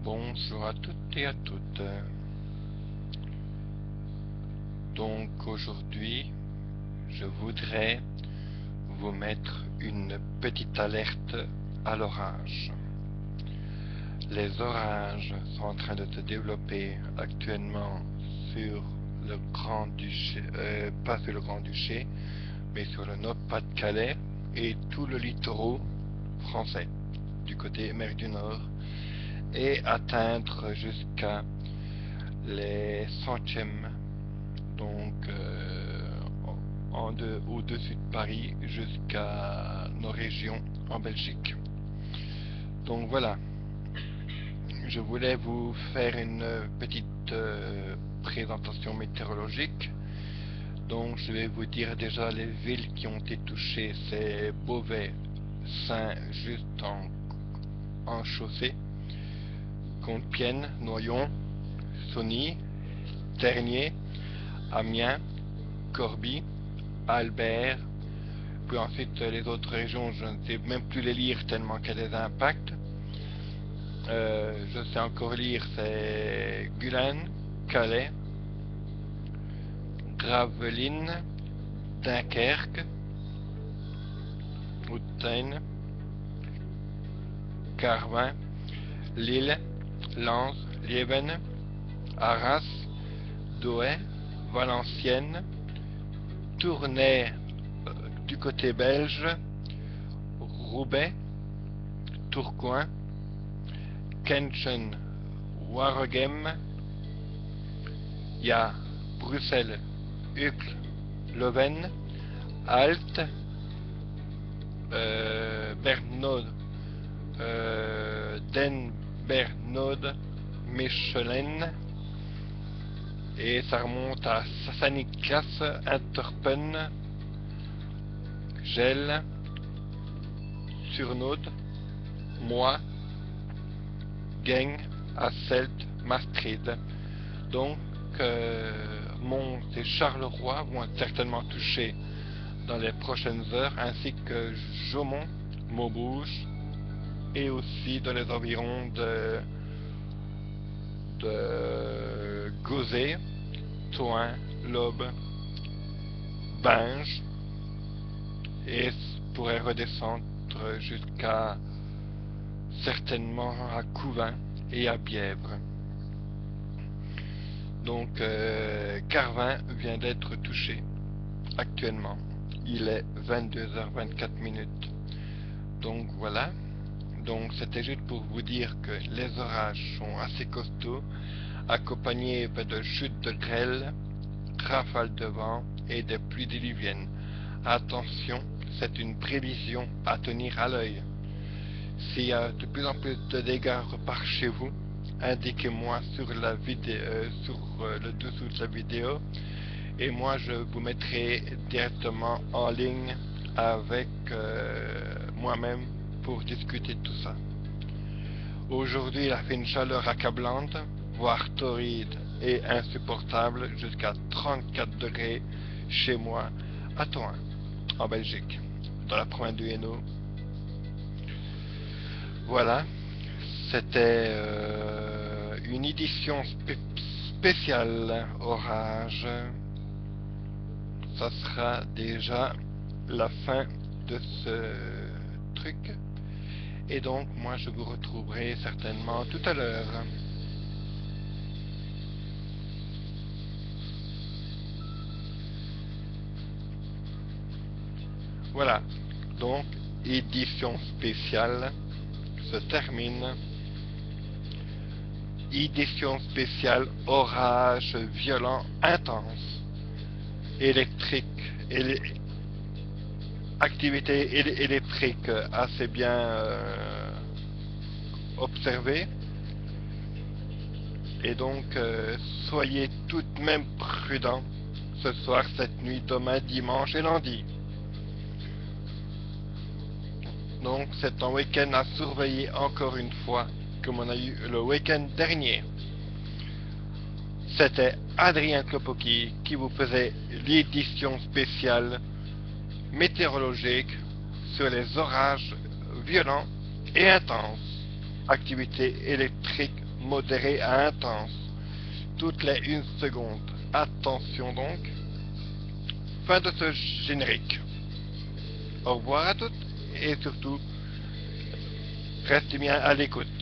Bonjour à toutes et à toutes. Donc aujourd'hui, je voudrais vous mettre une petite alerte à l'orage. Les orages sont en train de se développer actuellement sur le Grand-Duché, pas sur le Grand-Duché, mais sur le Nord-Pas-de-Calais et tout le littoral français, du côté mer du Nord, et atteindre jusqu'à les centièmes, donc au-dessus de Paris jusqu'à nos régions en Belgique. Donc voilà, je voulais vous faire une petite présentation météorologique. Donc je vais vous dire déjà les villes qui ont été touchées. C'est Beauvais, Saint-Just en chaussée, Compiègne, Noyon, Sony, Tergnier, Amiens, Corbie, Albert, puis ensuite les autres régions, je ne sais même plus les lire tellement qu'il y a des impacts. Je sais encore lire, c'est Gulen, Calais, Gravelines, Dunkerque, Houtaine, Carvin, Lille, Lens, Lieven, Arras, Douai, Valenciennes, Tournai du côté belge, Roubaix, Tourcoing, Kenchen, Waregem, il y a Bruxelles, Uccle, Leuven, Aalst, Bernode, Den Bernode, Mechelen, et ça remonte à Saint-Nicolas, Interpen, Gel, Surnaude, Moi, Geng, Hasselt, Maastricht. Donc Mons et Charleroi vont être certainement touchés dans les prochaines heures, ainsi que Jaumont, Maubeuge, et aussi dans les environs de Gauzet, Thoin, l'Aube, Binge, et pourrait redescendre jusqu'à certainement à Couvin et à Bièvre. Donc Carvin vient d'être touché actuellement. Il est 22h24. Donc voilà. Donc c'était juste pour vous dire que les orages sont assez costauds, accompagnés de chutes de grêle, rafales de vent et de pluies diluviennes. Attention, c'est une prévision à tenir à l'œil. S'il y a de plus en plus de dégâts par chez vous, indiquez-moi sur la vidéo, sur le dessous de la vidéo, et moi je vous mettrai directement en ligne avec moi-même pour discuter de tout ça. Aujourd'hui, il a fait une chaleur accablante, voire torride et insupportable, jusqu'à 34 degrés chez moi à Thoin, en Belgique, dans la province du Hainaut. Voilà, c'était une édition spéciale orage. Ça sera déjà la fin de ce truc. Et donc, moi, je vous retrouverai certainement tout à l'heure. Voilà, donc, édition spéciale se termine. Édition spéciale orage violent intense, électrique, activité électrique assez bien observée. Et donc soyez tout de même prudents ce soir, cette nuit, demain, dimanche et lundi. Donc c'est un week-end à surveiller encore une fois, comme on a eu le week-end dernier. C'était Adrien Klopoki qui vous faisait l'édition spéciale météorologique sur les orages violents et intenses, activité électrique modéré à intense, toutes les 1 seconde. Attention donc. Fin de ce générique. Au revoir à toutes et surtout, restez bien à l'écoute.